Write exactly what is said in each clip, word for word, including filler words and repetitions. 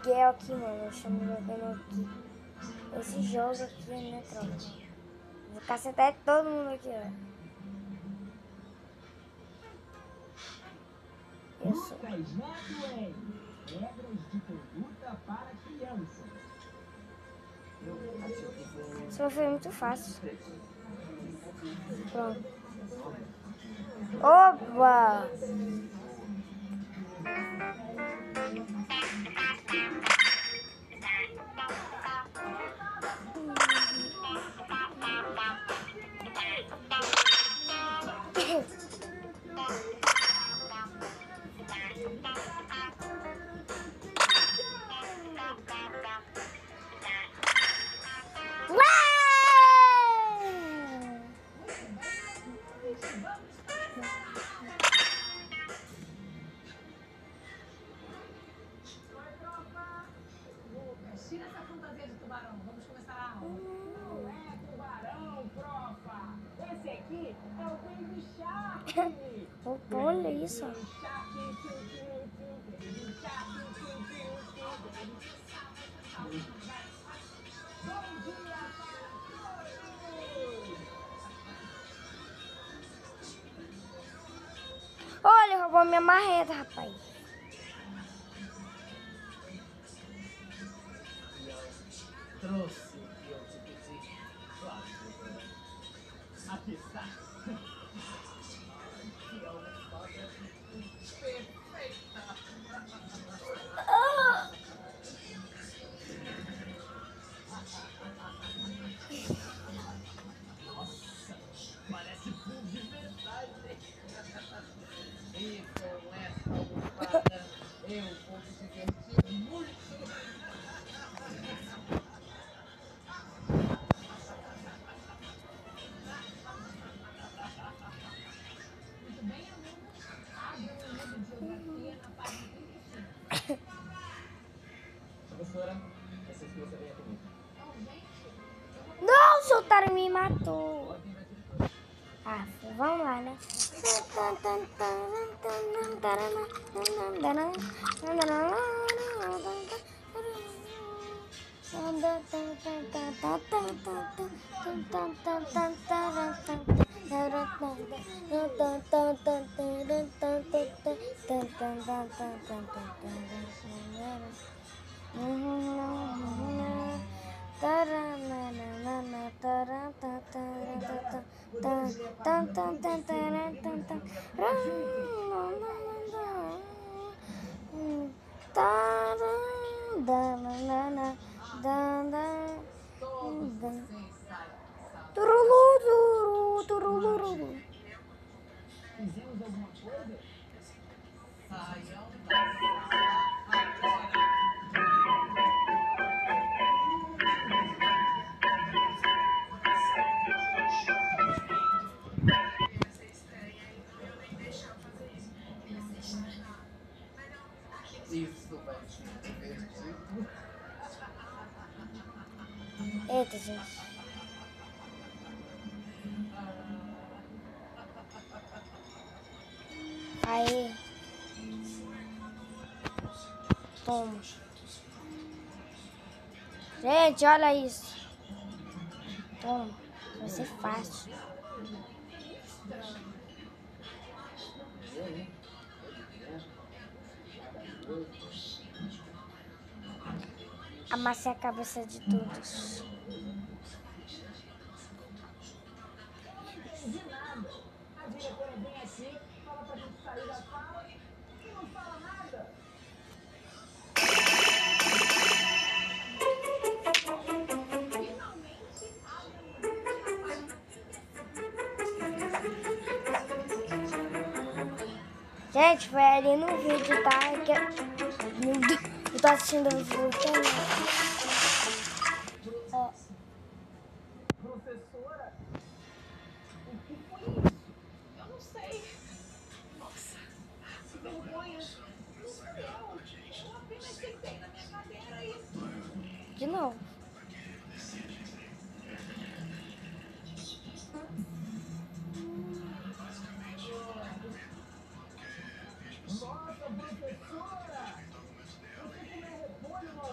Miguel aqui, mano. Eu chamo jogando aqui. Esse jogo aqui, né, tropa? Vou cacetar todo mundo aqui, ó. Isso. Lucas Neto, regras de conduta para crianças. Isso foi muito fácil. Pronto. Oba! Tira essa fantasia de tubarão. Vamos começar a aula. Não é tubarão, profa. Esse aqui é o Baby Shark. Olha isso. Olha, roubou minha marreta, rapaz. Trouxe o que eu te pedi. Claro que aqui está. Que é uma história perfeita. Ah! Nossa, parece full de verdade. E com essa almofada eu vou me divertir muito. Professora, essa criança vem comigo. Não, seu otário me matou. Ah, vamos lá, né? Turulu, turulu. Fizemos alguma coisa? Saiam isso vai te divertir. Eita, gente. Aí. Toma. Gente, olha isso. Toma. Vai ser fácil. Amassei a cabeça de todos. De nada. A diretora vem aqui, fala pra gente sair da sala e não fala nada. Gente, foi ali no vídeo, tá? Que eu, eu tô assistindo o vídeo também. Ó. Professora, o que foi isso? Eu não sei. Nossa, que vergonha. Não sou eu. Eu apenas sentei na minha cadeira e... De novo. Nossa, professora! Você comeu repolho no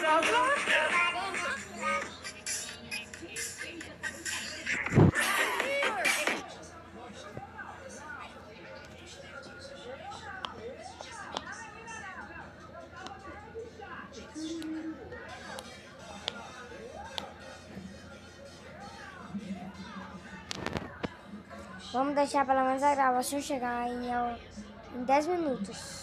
Vamos deixar pelo menos a gravação chegar em, em dez minutos.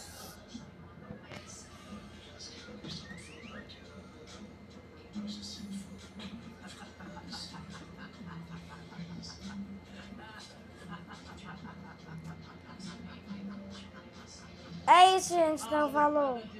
É isso, gente. Então, falou.